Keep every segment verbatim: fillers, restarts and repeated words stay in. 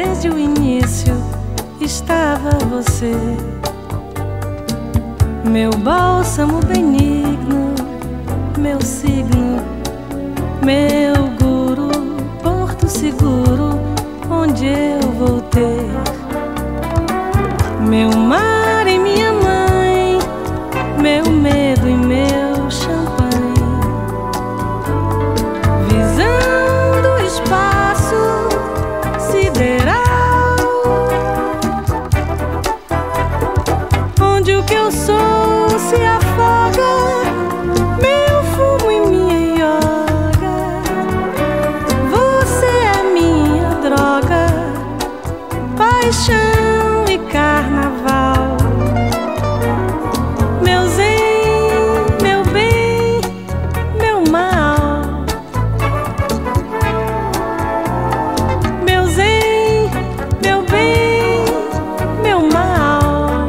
desde o início estava você. Meu bálsamo benigno, meu signo, meu guru, porto seguro onde eu vou ter. Meu mar e minha mãe, meu medo e meu champanhe. Visão do espaço sideral, onde o que eu sou se afoga, meu fumo e minha yoga. Você é minha droga, paixão e carnaval. Meu zen, meu bem, meu mal. Meu zen, meu bem, meu mal.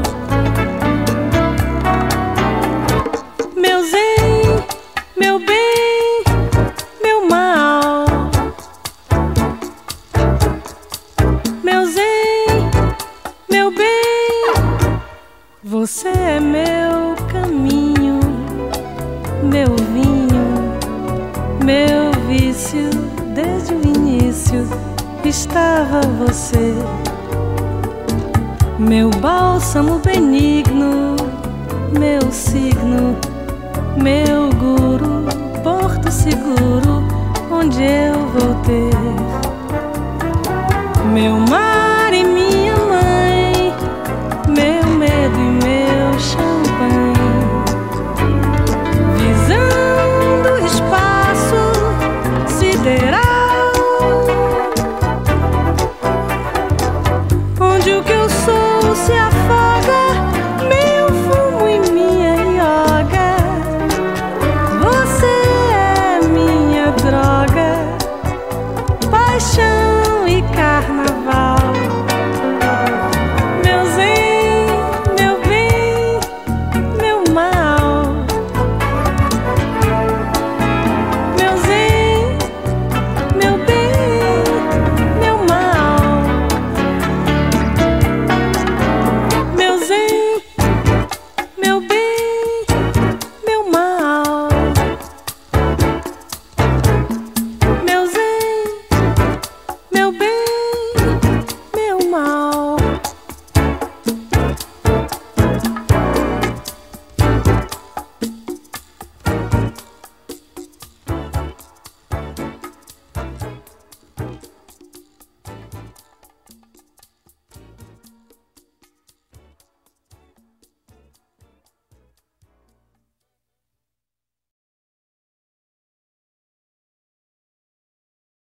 Meu zen, meu bem, meu mal. Meu zen, meu bem, você é meu caminho, meu vinho, meu vício. Desde o início estava você. Meu bálsamo benigno, meu signo, meu guru, porto seguro onde eu vou ter. Meu mar